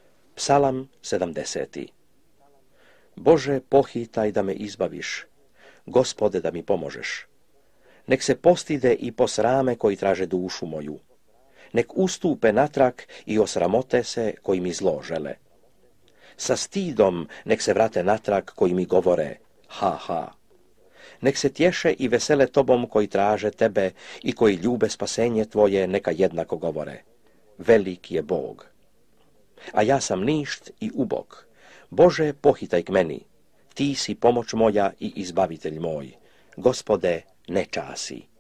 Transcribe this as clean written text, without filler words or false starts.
Psalam 70. Bože, pohitaj da me izbaviš, Gospode, da mi pomožeš. Nek se postide i posrame koji traže dušu moju. Nek ustupe natrag i osramote se koji mi zlo žele. Sa stidom nek se vrate natrag koji mi govore, ha, ha. Nek se tješe i vesele tobom koji traže tebe i koji ljube spasenje tvoje, neka jednako govore. Velik je Bog. A ja sam ništ i ubog. Bože, pohitaj k meni. Ti si pomoć moja i izbavitelj moj. Gospode, ne časi.